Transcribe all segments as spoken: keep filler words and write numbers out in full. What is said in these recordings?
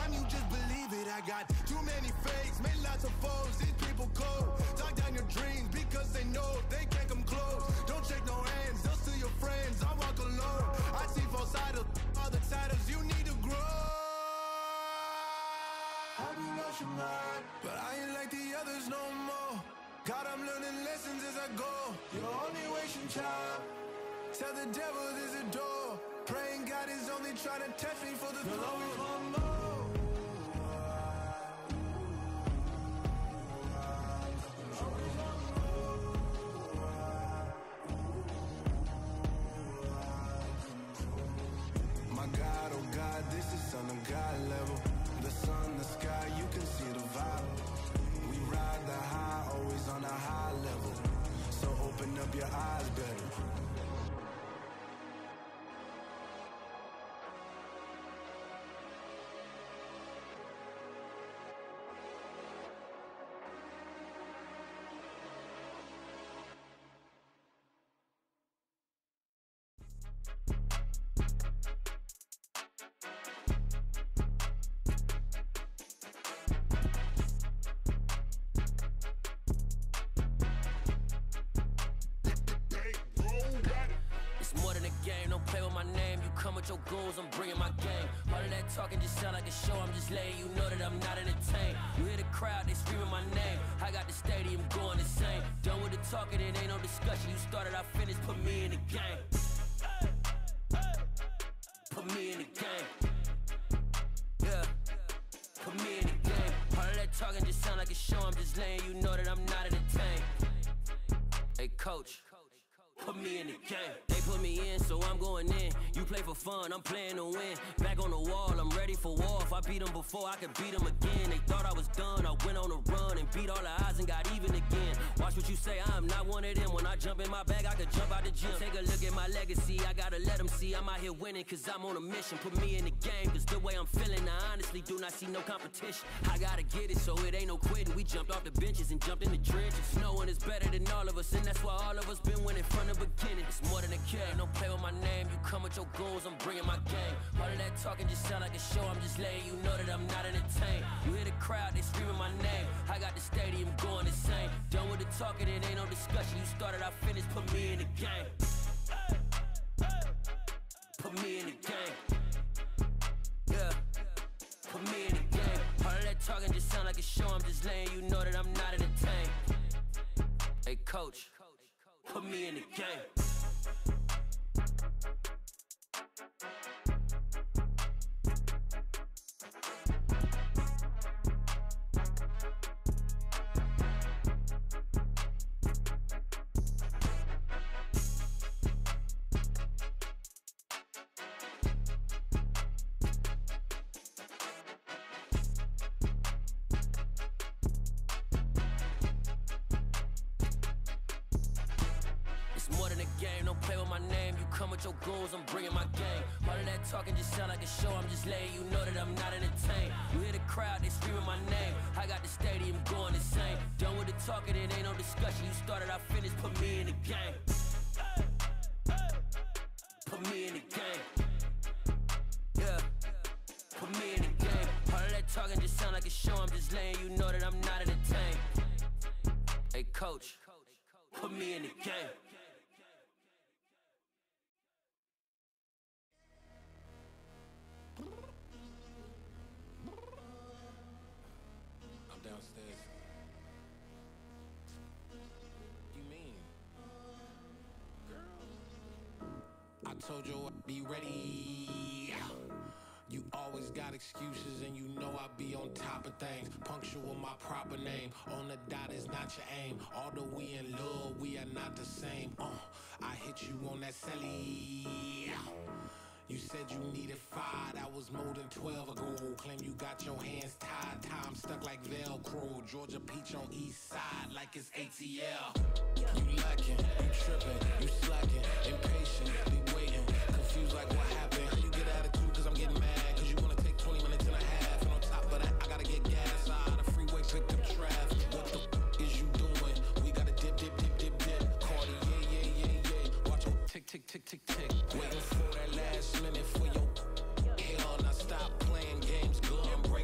time you just believe it. I got too many fakes, made lots of foes. These people cold. Talk down your dreams because they know they can't come close. Don't shake no hands, they'll steal your friends. I walk alone. I see false idols, all the titles. You need to grow. Have you lost your mind? But I ain't like the others no more. God, I'm learning lessons as I go. You're only wasting time. Tell the devil there's a door. Praying God is only trying to test me for the glory. You'll always want more. My God, oh God, this is Son of God level. The sun, the sky, you can see the vibe. We ride the high, always on a high level. So open up your eyes better. I'm bringing my game. All of that talking just sound like a show. I'm just letting you know that I'm not entertained. You hear the crowd, they screaming my name. I got the stadium going insane. Done with the talking, it ain't no discussion. You started, I finished, put me in the game. Put me in the game. Yeah, put me in the game. All of that talking just sound like a show. I'm just letting you know that I'm not entertained. Hey coach, put me in the game. They put me in, so I'm going in. You play for fun, I'm playing to win. Back on the wall, I'm ready for war. If I beat them before, I could beat them again. They thought I was done, I went on a run and beat all the odds and got even again. Watch what you say, I'm not one of them. When I jump in my bag, I could jump out the gym. Take a look at my legacy, I gotta let them see I'm out here winning, cause I'm on a mission. Put me in the game, cause the way I'm feeling, I honestly do not see no competition. I gotta get it, so it ain't no quitting. We jumped off the benches and jumped in the trenches. No one is better than all of us, and that's why all of us been winning from the beginning. It's more than a kid, don't play with my name. You come with your goons, I'm bringing my game. All of that talking just sound like a show. I'm just letting you know that I'm not entertained. You hear the crowd, they screaming my name. I got the stadium going insane. Done with the talking, it ain't no discussion. You started, I finished, put me in the game. Put me in the game. Yeah, put me in the game. All of that talking just sound like a show. I'm just letting you know that I'm not entertained. Hey coach, put me in the game. Your goons, I'm bringing my game. All of that talking just sound like a show. I'm just letting you know that I'm not entertained. You hear the crowd, they screaming my name. I got the stadium going insane. Done with the talking, it ain't no discussion. You started, I finished, put me in the game. Put me in the game. Yeah, put me in the game. All of that talking just sound like a show. I'm just letting you know that I'm not entertained. Hey coach, put me in the game. I'm downstairs. You mean? Girl, I told you I'd be ready. You always got excuses and you know I be on top of things. Punctual my proper name. On the dot is not your aim. Although we in love, we are not the same. Uh, I hit you on that celly. You said you needed five, that was more than twelve ago. Claim you got your hands tied, time stuck like Velcro. Georgia Peach on east side like it's A T L. You lacking, you tripping, you slacking, impatient, be waiting, confused like what happened. You get attitude cause I'm getting mad, cause you wanna take twenty minutes and a half. And on top of that, I gotta get gas out of the freeway, picked up traffic. What the f is you doing? We gotta dip, dip, dip, dip, dip. Cardi, yeah, yeah, yeah, yeah. Watch your tick, tick, tick, tick, tick. Waiting for that last minute for your hell, now stop playing games, good, I'm breaking.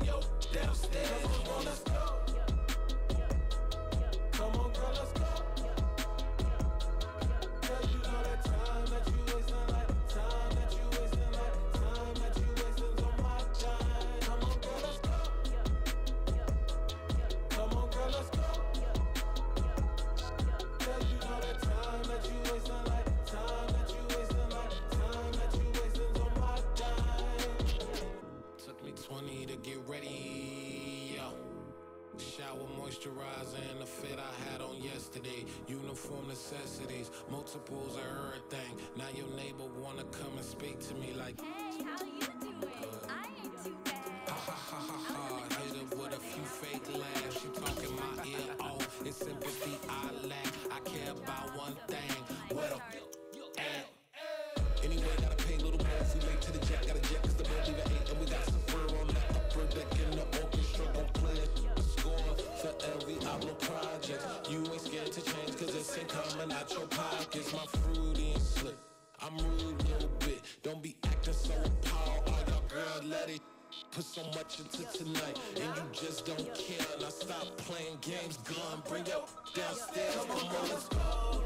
twenty to get ready, yo. Shower moisturizer and the fit I had on yesterday. Uniform necessities, multiples of everything. Now your neighbor wanna come and speak to me like, hey, how you doing? Uh, I ain't too bad. Ha ha ha ha ha. Hit her with a few fake laughs. She talking my ear off. It's sympathy I lack. I care about one thing. What up? Anyway, gotta pay a little more if we make to the jet. Gotta jet cause the boat leave at eight. And we got some fur on the upper deck in the orchestra. Gon' play it. Score for every album project. You ain't scared to change cause it's ain't coming out your pockets. My fruity and slick. I'm rude a little bit. Don't be acting so appalled. All y'all girl, let it put so much into tonight. And you just don't care. Now stop playing games. Gun, bring your downstairs. Come on, let's go.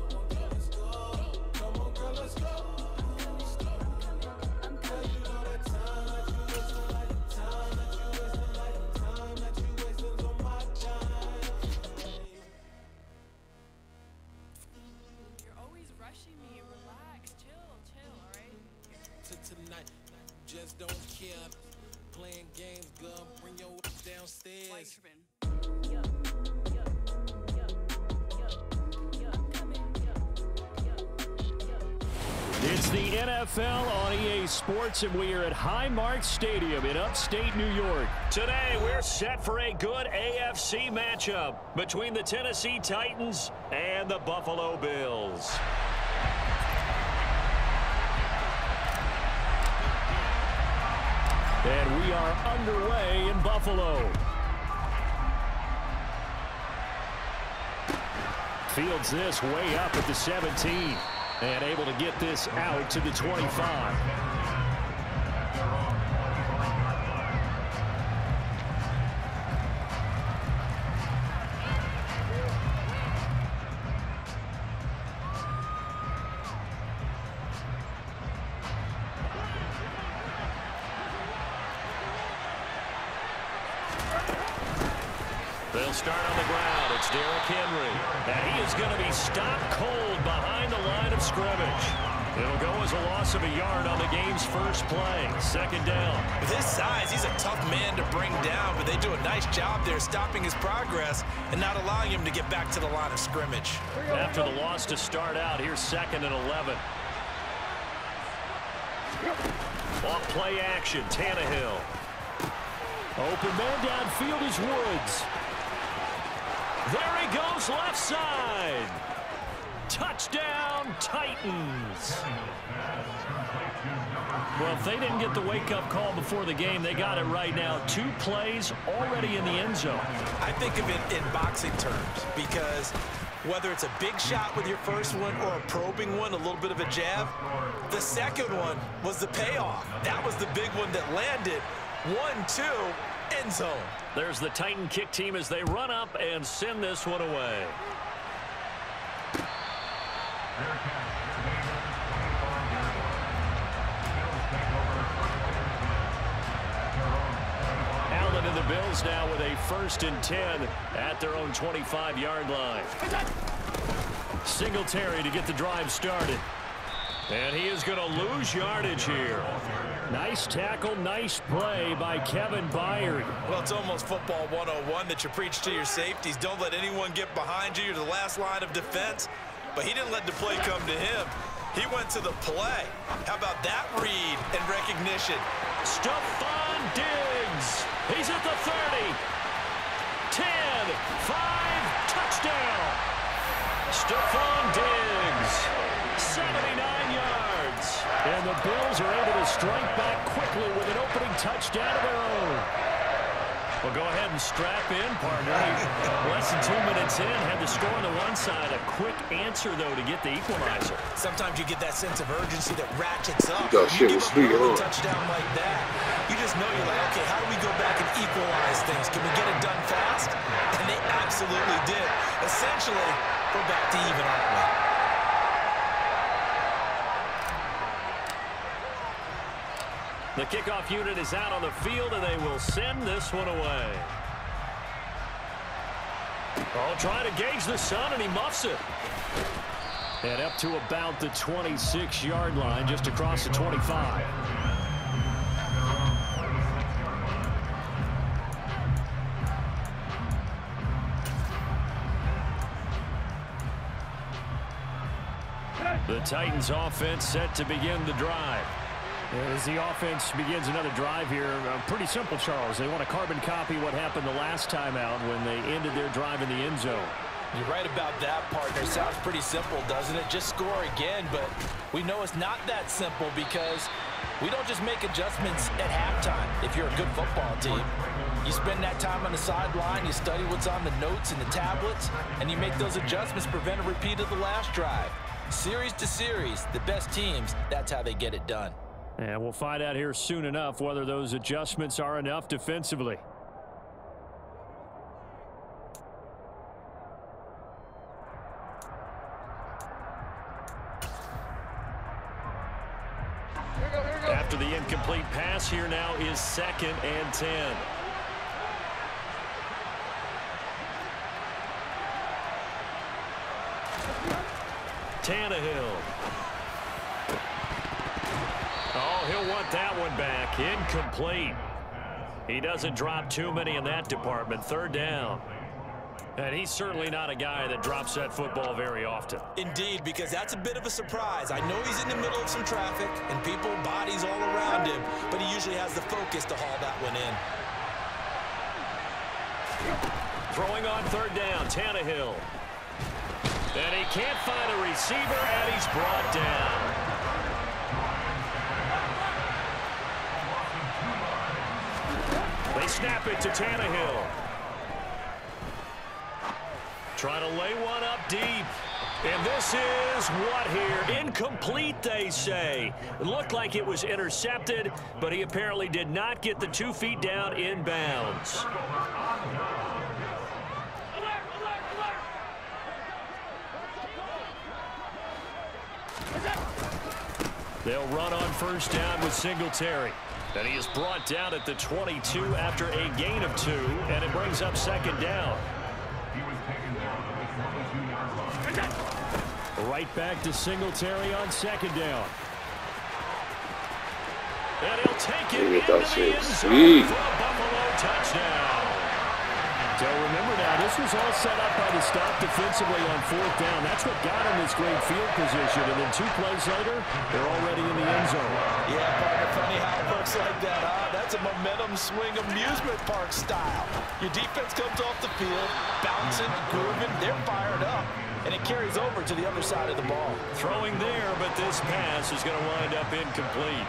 Come on, girl, let's go. Tonight, just don't care. Playing games, girl, bring your downstairs. It's the N F L on E A Sports, and we are at Highmark Stadium in upstate New York. Today, we're set for a good A F C matchup between the Tennessee Titans and the Buffalo Bills. And we are underway in Buffalo. Fields this way up at the seventeen. And able to get this out to the twenty-five. They'll start on the ground. It's Derrick Henry. And he is going to be stopped cold behind the line of scrimmage. It'll go as a loss of a yard on the game's first play. Second down. With his size, he's a tough man to bring down, but they do a nice job there stopping his progress and not allowing him to get back to the line of scrimmage. After the loss to start out, here's second and eleven. Off play action, Tannehill. Open man downfield is Woods. There he goes, left side. Touchdown, Titans. Well, if they didn't get the wake-up call before the game, they got it right now. Two plays already in the end zone. I think of it in boxing terms because whether it's a big shot with your first one or a probing one, a little bit of a jab, the second one was the payoff. That was the big one that landed. One, two, end zone. There's the Titan kick team as they run up and send this one away. Allen and the Bills now with a first and ten at their own twenty-five yard line. Singletary to get the drive started. And he is going to lose yardage here. Nice tackle, nice play by Kevin Byard. Well, it's almost football one oh one that you preach to your safeties. Don't let anyone get behind you. You're the last line of defense. But he didn't let the play come to him. He went to the play. How about that read and recognition? Stephon Diggs. He's at the thirty. ten, five, touchdown. Stephon Diggs. seventy-nine yards. And the Bills are able to strike back quickly with an opening touchdown of their own. Well, go ahead and strap in, partner. Less than two minutes in, had the score on the one side. A quick answer, though, to get the equalizer. Sometimes you get that sense of urgency that ratchets up. That you shit give was a sweet, early huh? touchdown like that, you just know you're like, okay, how do we go back and equalize things? Can we get it done fast? And they absolutely did. Essentially, we're back to even, aren't we? The kickoff unit is out on the field, and they will send this one away. Oh, trying to gauge the sun, and he muffs it. And up to about the twenty-six yard line, just across the twenty-five. The Titans offense set to begin the drive. As the offense begins another drive here, uh, pretty simple, Charles. They want to carbon copy what happened the last time out when they ended their drive in the end zone. You're right about that, partner. Sounds pretty simple, doesn't it? Just score again, but we know it's not that simple because we don't just make adjustments at halftime if you're a good football team. You spend that time on the sideline, you study what's on the notes and the tablets, and you make those adjustments to prevent a repeat of the last drive. Series to series, the best teams, that's how they get it done. And we'll find out here soon enough whether those adjustments are enough defensively. After the incomplete pass, here now is second and ten. Tannehill. Oh, he'll want that one back. Incomplete. He doesn't drop too many in that department. Third down. And he's certainly not a guy that drops that football very often. Indeed, because that's a bit of a surprise. I know he's in the middle of some traffic and people, bodies all around him, but he usually has the focus to haul that one in. Throwing on third down, Tannehill. And he can't find a receiver, and he's brought down. They snap it to Tannehill. Trying to lay one up deep. And this is what here? Incomplete, they say. It looked like it was intercepted, but he apparently did not get the two feet down in bounds. They'll run on first down with Singletary. And he is brought down at the twenty-two after a gain of two, and it brings up second down. Right back to Singletary on second down. And he'll take it into the end zone for a Buffalo touchdown. So remember now, this was all set up by the stop defensively on fourth down. That's what got him this great field position. And then two plays later, they're already in the end zone. Yeah, partner, funny how it works like that, huh? That's a momentum swing amusement park style. Your defense comes off the field, bouncing, grooving, they're fired up. And it carries over to the other side of the ball. Throwing there, but this pass is going to wind up incomplete.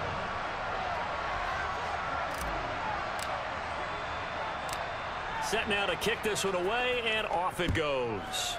Set now to kick this one away, and off it goes.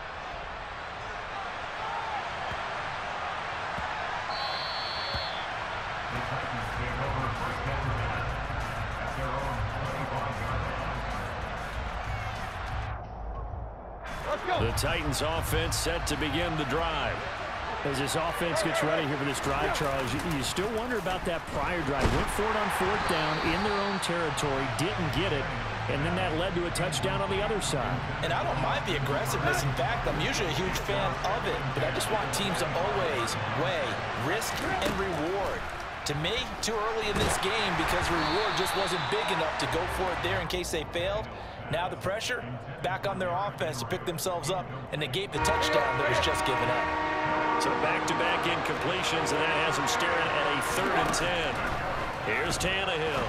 The Titans offense set to begin the drive. As this offense gets ready here for this drive, Charles, you, you still wonder about that prior drive. Went for it on fourth down in their own territory, didn't get it, and then that led to a touchdown on the other side. And I don't mind the aggressiveness. In fact, I'm usually a huge fan of it, but I just want teams to always weigh risk and reward. To me, too early in this game because reward just wasn't big enough to go for it there in case they failed. Now the pressure back on their offense to pick themselves up and negate the touchdown that was just given up. So back-to-back incompletions, and that has them staring at a third and ten. Here's Tannehill.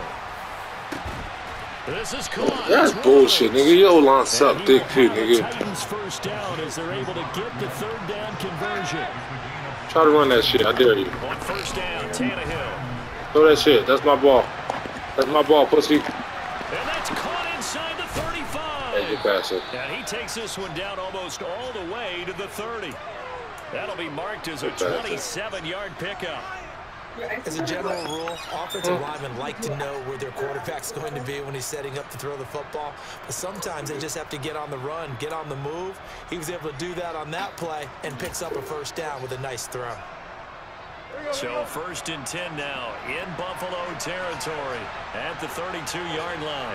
This is caught. That's bullshit, nigga. Yo, line suck dick too, nigga. Titans first down as they're able to get the third down conversion. Try to run that shit. I dare you. On first down, Tannehill. Throw that shit. That's my ball. That's my ball, pussy. And that's caught inside the thirty-five. Thank you, passer. And he takes this one down almost all the way to the thirty. That'll be marked as a twenty-seven yard pickup. As a general rule, offensive linemen like to know where their quarterback's going to be when he's setting up to throw the football. But sometimes they just have to get on the run, get on the move. He was able to do that on that play and picks up a first down with a nice throw. So first and ten now in Buffalo territory at the thirty-two yard line.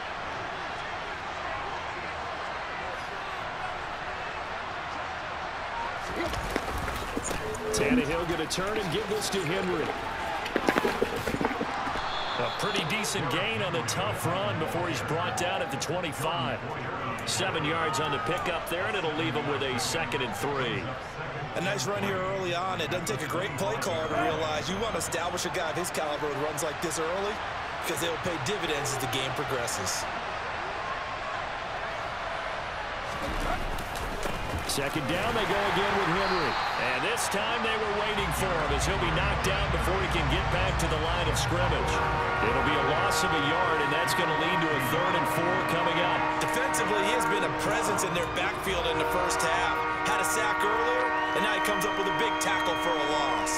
Tannehill going to turn and give this to Henry. A pretty decent gain on the tough run before he's brought down at the twenty-five. Seven yards on the pickup there, and it'll leave him with a second and three. A nice run here early on. It doesn't take a great play caller to realize you want to establish a guy of his caliber who runs like this early because they'll pay dividends as the game progresses. Second down, they go again with Henry. And this time they were waiting for him as he'll be knocked down before he can get back to the line of scrimmage. It'll be a loss of a yard, and that's going to lead to a third and four coming up. Defensively, he has been a presence in their backfield in the first half. Had a sack earlier, and now he comes up with a big tackle for a loss.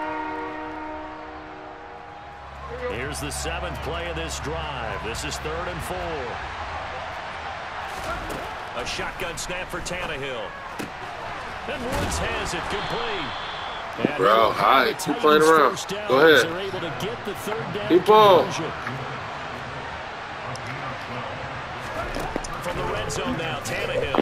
Here's the seventh play of this drive. This is third and four. A shotgun snap for Tannehill. And Woods has it complete. And Bro, all right, keep playing around. Go ahead. They're able to get the third down keep ball. From the red zone now, Tannehill.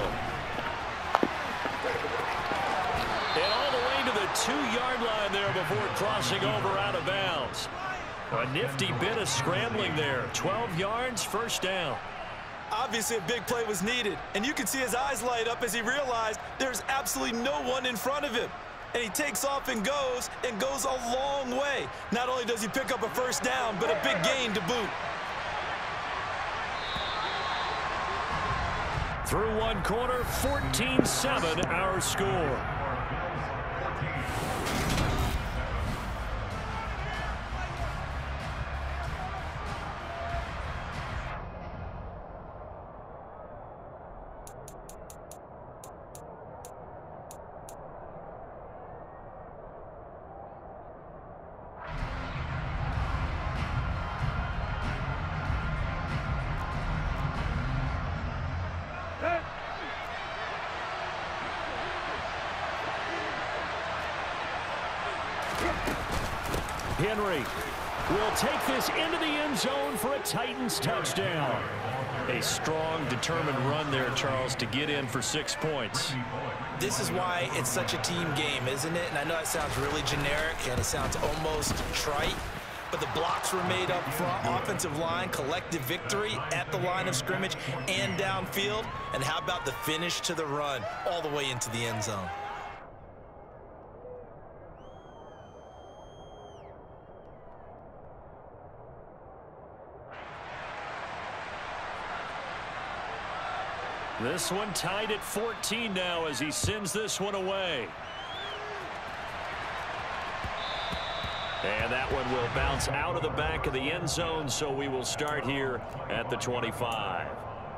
And all the way to the two-yard line there before crossing over out of bounds. A nifty bit of scrambling there. twelve yards, first down. Obviously, a big play was needed, and you can see his eyes light up as he realized there's absolutely no one in front of him. And he takes off and goes, and goes a long way. Not only does he pick up a first down, but a big gain to boot. Through one quarter, fourteen seven our score. Henry will take this into the end zone for a Titans touchdown. A strong, determined run there, Charles, to get in for six points. This is why it's such a team game, isn't it? And I know it sounds really generic and it sounds almost trite, but the blocks were made up front, offensive line, collective victory at the line of scrimmage and downfield. And how about the finish to the run all the way into the end zone? This one tied at fourteen now as he sends this one away. And that one will bounce out of the back of the end zone, so we will start here at the twenty-five.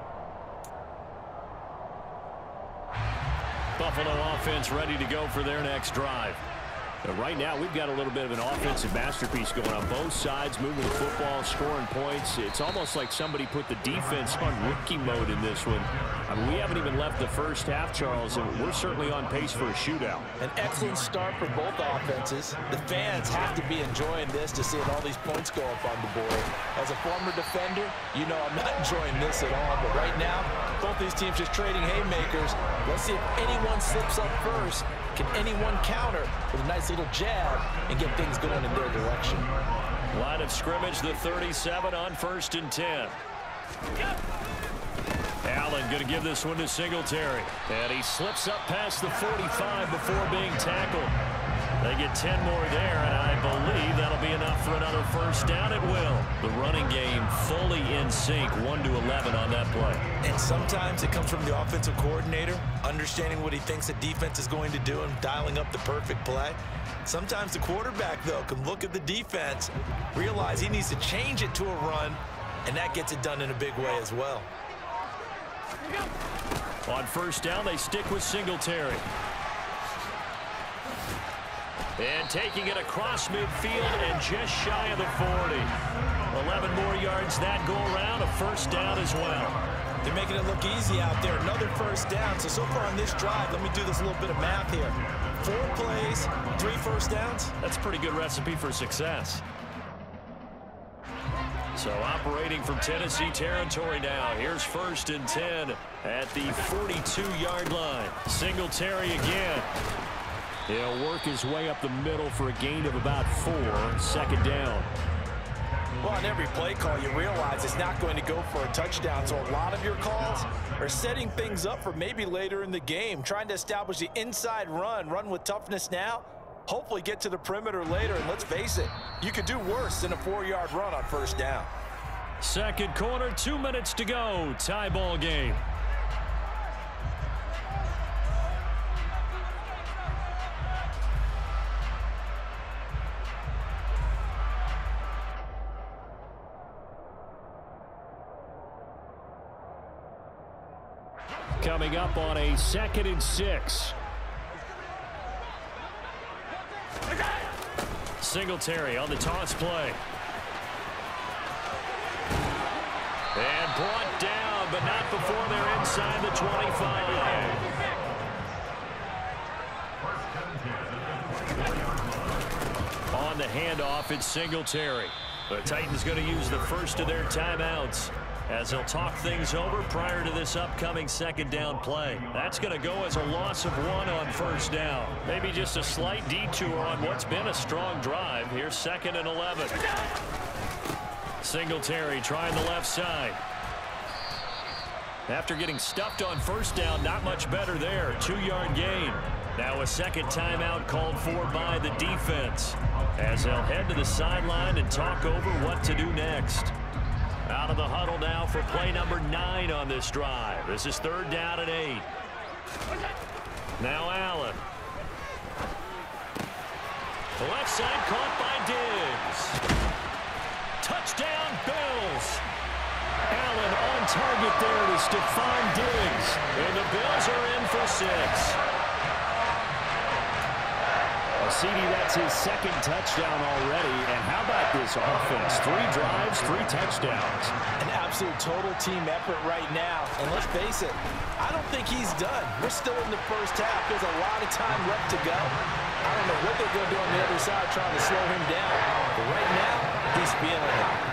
Buffalo offense ready to go for their next drive. But right now, we've got a little bit of an offensive masterpiece going on both sides, moving the football, scoring points. It's almost like somebody put the defense on rookie mode in this one. I mean, we haven't even left the first half, Charles, and we're certainly on pace for a shootout. An excellent start for both offenses. The fans have to be enjoying this to see all these points go up on the board. As a former defender, you know I'm not enjoying this at all. But right now, both these teams just trading haymakers. Let's see if anyone slips up first. Can anyone counter with a nice little jab and get things going in their direction? Line of scrimmage, the thirty-seven on first and ten. Allen going to give this one to Singletary. And he slips up past the forty-five before being tackled. They get ten more there, and I believe that'll be enough for another first down. It will. The running game fully in sync, one to eleven on that play. And sometimes it comes from the offensive coordinator, understanding what he thinks the defense is going to do and dialing up the perfect play. Sometimes the quarterback, though, can look at the defense, realize he needs to change it to a run, and that gets it done in a big way as well. On first down, they stick with Singletary. And taking it across midfield and just shy of the forty. eleven more yards that go around, a first down as well. They're making it look easy out there. Another first down. So, so far on this drive, let me do this little bit of math here. Four plays, three first downs. That's a pretty good recipe for success. So operating from Tennessee territory now. Here's first and ten at the forty-two yard line. Singletary again. He'll work his way up the middle for a gain of about four. Second down. Well, on every play call, you realize it's not going to go for a touchdown, so a lot of your calls are setting things up for maybe later in the game, trying to establish the inside run, run with toughness now, hopefully get to the perimeter later, and let's face it, you could do worse than a four-yard run on first down. Second quarter, two minutes to go. Tie ball game. Coming up on a second and six. Singletary on the toss play. And brought down, but not before they're inside the twenty-five. On the handoff, it's Singletary. The Titans going to use the first of their timeouts as they'll talk things over prior to this upcoming second down play. That's going to go as a loss of one on first down. Maybe just a slight detour on what's been a strong drive. Here's second and eleven. Singletary trying the left side. After getting stuffed on first down, not much better there. Two-yard gain. Now a second timeout called for by the defense as they'll head to the sideline and talk over what to do next. Out of the huddle now for play number nine on this drive. This is third down and eight. Now Allen. The left side caught by Diggs. Touchdown Bills. Allen on target there to Stephon Diggs. And the Bills are in for six. C D, that's his second touchdown already. And how about this offense? Three drives, three touchdowns. An absolute total team effort right now. And let's face it, I don't think he's done. We're still in the first half. There's a lot of time left to go. I don't know what they're going to do on the other side trying to slow him down. But right now, he's feeling it.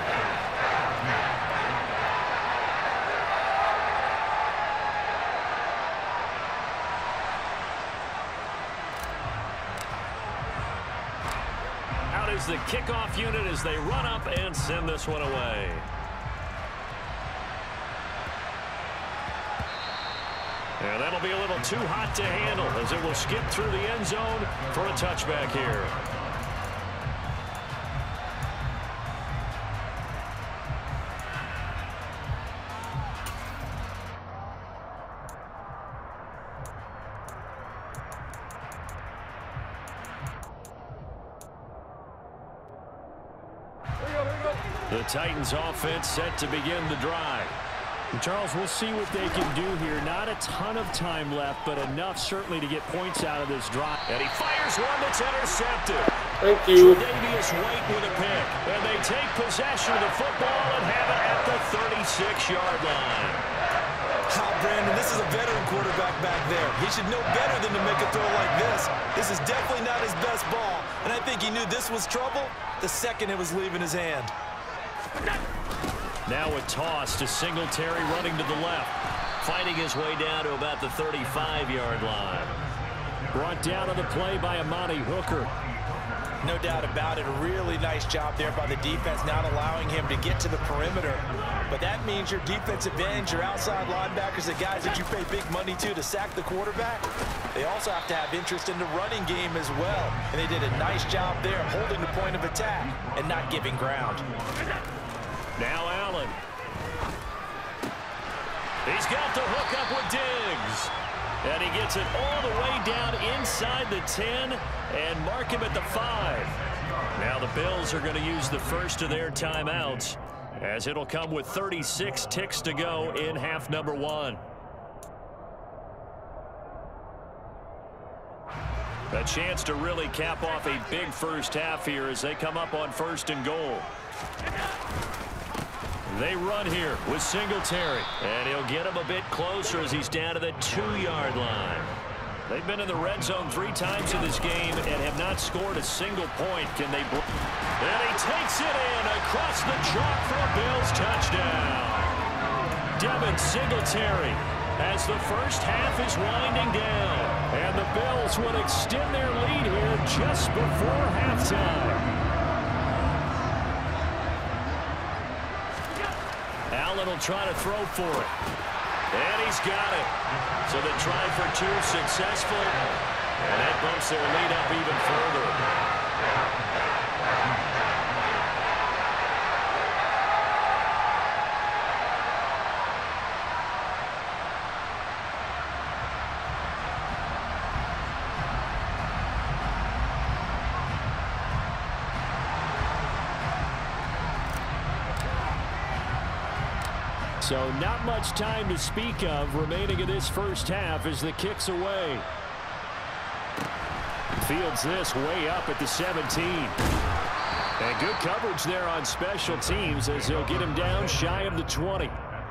Is the kickoff unit as they run up and send this one away. And that'll be a little too hot to handle as it will skip through the end zone for a touchback here. The Titans offense set to begin the drive. And Charles, we'll see what they can do here. Not a ton of time left, but enough certainly to get points out of this drive. And he fires one that's intercepted. Thank you. Tre'Davious White with a pick. And they take possession of the football and have it at the thirty-six-yard line. Oh, Brandon, this is a veteran quarterback back there. He should know better than to make a throw like this. This is definitely not his best ball. And I think he knew this was trouble the second it was leaving his hand. Now a toss to Singletary running to the left. Fighting his way down to about the thirty-five-yard line. Brought down on the play by Amani Hooker. No doubt about it. A really nice job there by the defense, not allowing him to get to the perimeter. But that means your defensive ends, your outside linebackers, the guys that you pay big money to to sack the quarterback, they also have to have interest in the running game as well. And they did a nice job there holding the point of attack and not giving ground. Now Allen. He's got the hook up with Diggs. And he gets it all the way down inside the ten and mark him at the five. Now the Bills are going to use the first of their timeouts as it'll come with thirty-six ticks to go in half number one. A chance to really cap off a big first half here as they come up on first and goal. They run here with Singletary, and he'll get him a bit closer as he's down to the two-yard line. They've been in the red zone three times in this game and have not scored a single point. Can they? And he takes it in across the chalk for a Bills touchdown. Devin Singletary as the first half is winding down, and the Bills would extend their lead here just before halftime. Allen will try to throw for it. And he's got it. So the try for two successful. And that bumps their lead up even further. So not much time to speak of remaining in this first half as the kick's away. Fields this way up at the seventeen. And good coverage there on special teams as he'll get him down shy of the twenty.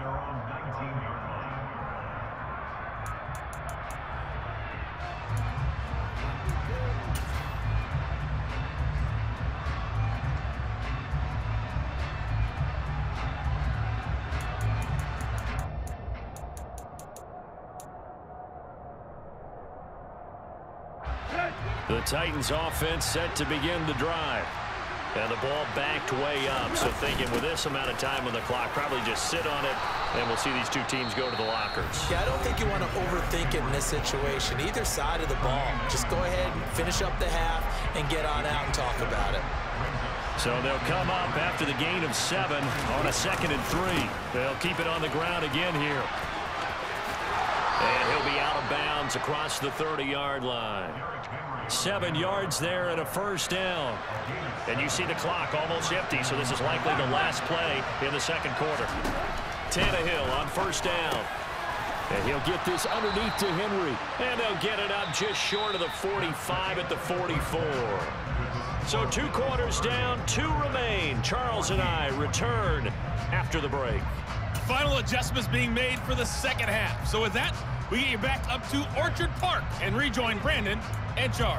The Titans offense set to begin the drive. And the ball backed way up. So thinking with this amount of time on the clock, probably just sit on it, and we'll see these two teams go to the lockers. Yeah, I don't think you want to overthink it in this situation. Either side of the ball. Just go ahead and finish up the half and get on out and talk about it. So they'll come up after the gain of seven on a second and three. They'll keep it on the ground again here. And he'll be out of bounds across the thirty-yard line. Seven yards there and a first down. And you see the clock almost empty, so this is likely the last play in the second quarter. Tannehill on first down. And he'll get this underneath to Henry. And they'll get it up just short of the forty-five at the forty-four. So two quarters down, two remain. Charles and I return after the break. Final adjustments being made for the second half. So with that, we get you back up to Orchard Park and rejoin Brandon and Charles.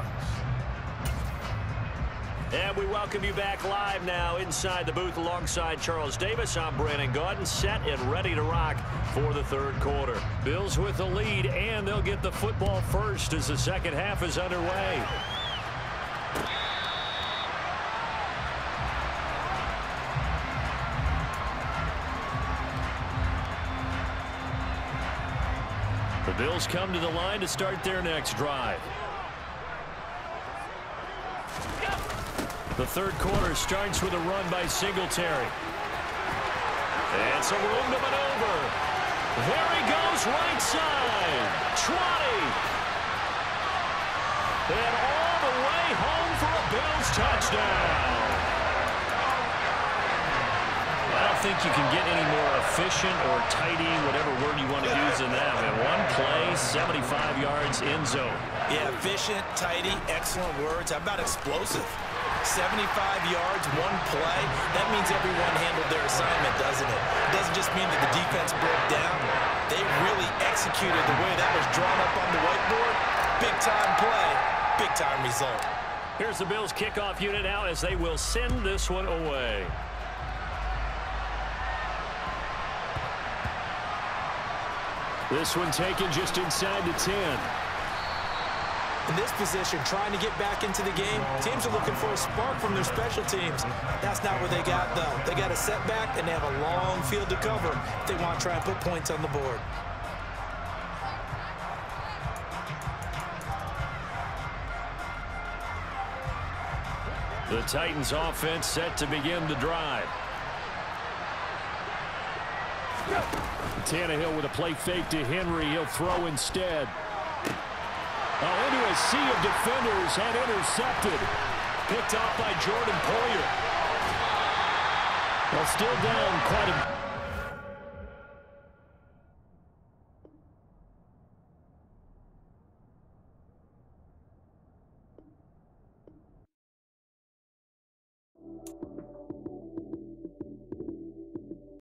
And we welcome you back live now inside the booth alongside Charles Davis. I'm Brandon Gaudin, set and ready to rock for the third quarter. Bills with the lead, and they'll get the football first as the second half is underway. The Bills come to the line to start their next drive. The third quarter starts with a run by Singletary. And some room to maneuver. There he goes, right side. twenty. And all the way home for a Bills touchdown. I don't think you can get any more efficient or tidy, whatever word you want to use in that. Man, one play, seventy-five yards, end zone. Yeah, efficient, tidy, excellent words. How about explosive? seventy-five yards, one play. That means everyone handled their assignment, doesn't it? It doesn't just mean that the defense broke down. They really executed the way that was drawn up on the whiteboard. Big-time play, big-time result. Here's the Bills kickoff unit now as they will send this one away. This one taken just inside the ten. In this position, trying to get back into the game, teams are looking for a spark from their special teams. That's not where they got, though. They got a setback, and they have a long field to cover if they want to try and put points on the board. The Titans offense set to begin the drive. Tannehill with a play fake to Henry. He'll throw instead. Oh, into a sea of defenders and intercepted. Picked off by Jordan Poyer. Well, still down quite a